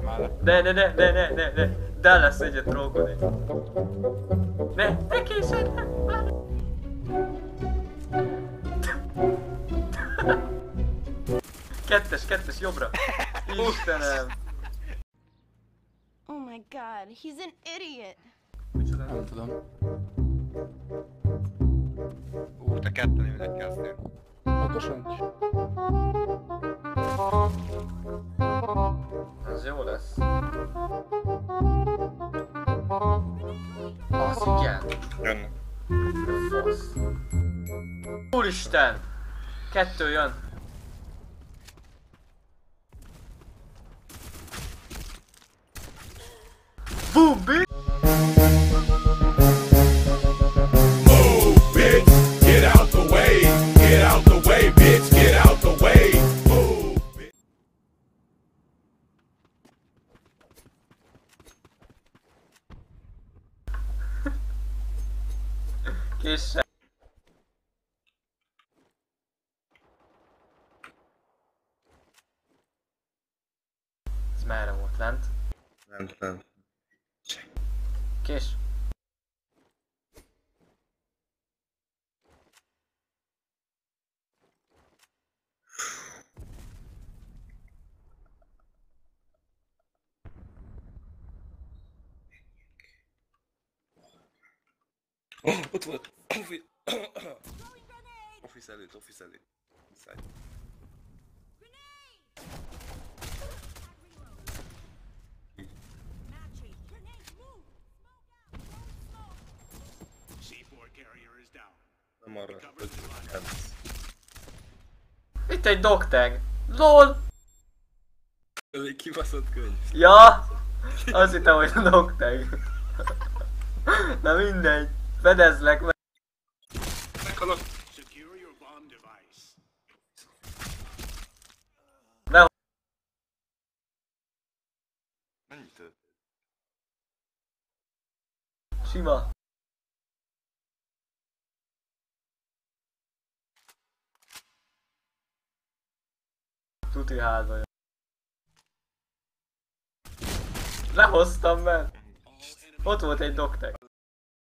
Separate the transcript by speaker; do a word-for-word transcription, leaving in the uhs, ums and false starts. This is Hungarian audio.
Speaker 1: már le.
Speaker 2: Ne, ne, ne, ne, ne, ne, ne. De lesz egyet trókodni. Ne, ne készen, ne. Kettes, kettes, jobbra. Istenem.
Speaker 3: Oh my god, he's an idiot.
Speaker 2: Micsoda?
Speaker 1: Nem tudom. Ú, te ketten ülnek kezdtél.
Speaker 4: Pontosan.
Speaker 2: Ez jó lesz. Az igen.
Speaker 1: Jönnek.
Speaker 2: Fasz. Úristen! Kettő jön. Boom, bitch!
Speaker 5: Move, bitch, get out the way, get out the way, bitch, get out the way, move, bitch.
Speaker 2: Késsel. Ez merre volt? Lent?
Speaker 1: Lent, lent.
Speaker 2: Kés.
Speaker 1: Oh, ott volt! Office... Office előtt, office előtt. Inside. Nem arra, hogy ez.
Speaker 2: Itt egy dogtag. LOL!
Speaker 1: Ez egy kibaszott könyv.
Speaker 2: Ja! Azt hittem, hogy dogtag. Na mindegy. Fedezlek meg.
Speaker 1: Meghalok!
Speaker 2: Ne.
Speaker 1: Mennyi több?
Speaker 2: Sima. Tuti házba jön. Lehoztam be. Ott volt egy dogtag.